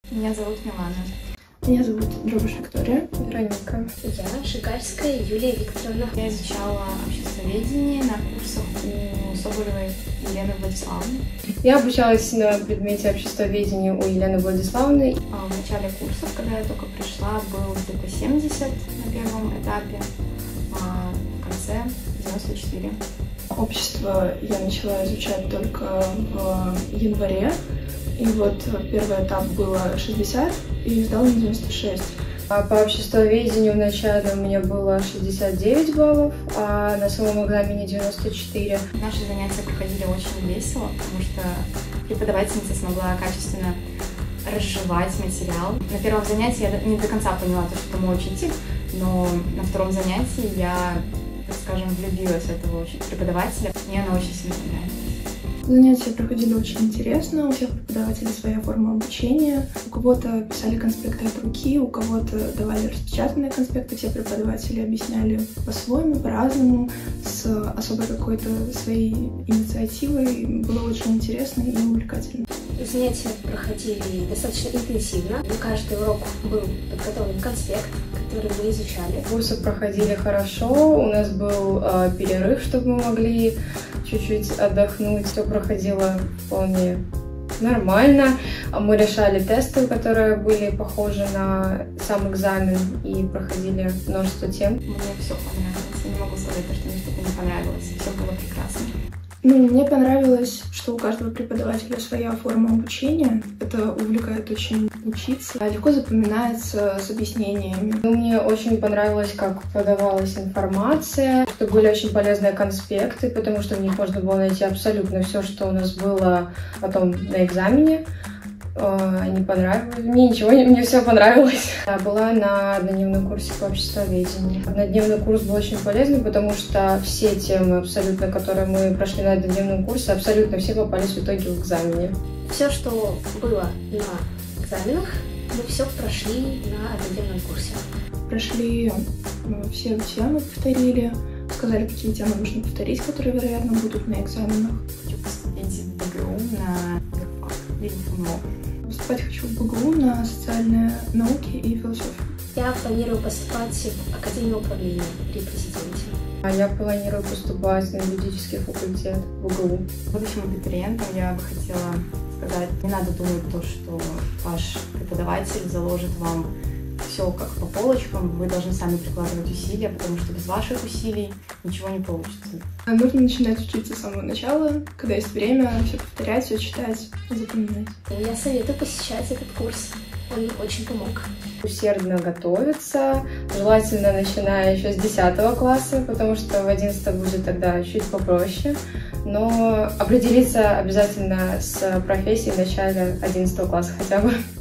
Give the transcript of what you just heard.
Меня зовут Милана. Меня зовут Дробыш Виктория. Вероника. Я Шигарская Юлия Викторовна. Я изучала обществоведение на курсах у Соболевой Елены Владиславовны. Я обучалась на предмете обществоведения у Елены Владиславовны. В начале курсов, когда я только пришла, был где-то 70 на первом этапе, а в конце 94. Общество я начала изучать только в январе. И вот первый этап было 60 и сдала на 96. А по обществоведению вначале у меня было 69 баллов, а на самом экзамене 94. Наши занятия проходили очень весело, потому что преподавательница смогла качественно разжевать материал. На первом занятии я не до конца поняла, что это мой учитель, но на втором занятии я, так скажем, влюбилась в этого преподавателя. Мне она очень сильно понравилась. Занятия проходили очень интересно, у всех преподавателей своя форма обучения. У кого-то писали конспекты от руки, у кого-то давали распечатанные конспекты. Все преподаватели объясняли по-своему, по-разному, с особой какой-то своей инициативой. Было очень интересно и увлекательно. Занятия проходили достаточно интенсивно. На каждый урок был подготовлен конспект, который мы изучали. Курсы проходили хорошо, у нас был перерыв, чтобы мы могли чуть-чуть отдохнуть. Все проходило вполне нормально. Мы решали тесты, которые были похожи на сам экзамен, и проходили множество тем. Мне все понравилось. Я не могу сказать, что мне что-то не понравилось. Все было прекрасно. Мне понравилось, что у каждого преподавателя своя форма обучения. Это увлекает очень учиться. Легко запоминается с объяснениями. Мне очень понравилось, как подавалась информация, что были очень полезные конспекты, потому что в них можно было найти абсолютно все, что у нас было потом на экзамене. Они понравились. Мне все понравилось. Я была на однодневном курсе по обществоведению. Однодневный курс был очень полезный, потому что все темы, абсолютно, которые мы прошли на однодневном курсе, абсолютно все попались в итоге в экзамене. Все, что было на экзаменах, мы все прошли на однодневном курсе. Прошли все темы, повторили, сказали, какие темы нужно повторить, которые, вероятно, будут на экзаменах. Хочу поступить в БГУ на юрфак или ФМО. Поступать хочу в БГУ на социальные науки и философию. Я планирую поступать в Академию управления при президенте. Я планирую поступать на юридический факультет в БГУ. Будущим абитуриентам я бы хотела сказать, не надо думать то, что ваш преподаватель заложит вам все как по полочкам, вы должны сами прикладывать усилия, потому что без ваших усилий ничего не получится. Нужно начинать учиться с самого начала, когда есть время, все повторять, все читать, запоминать. Я советую посещать этот курс, он мне очень помог. Усердно готовиться, желательно начиная еще с 10 класса, потому что в 11 будет тогда чуть попроще, но определиться обязательно с профессией в начале 11 класса хотя бы.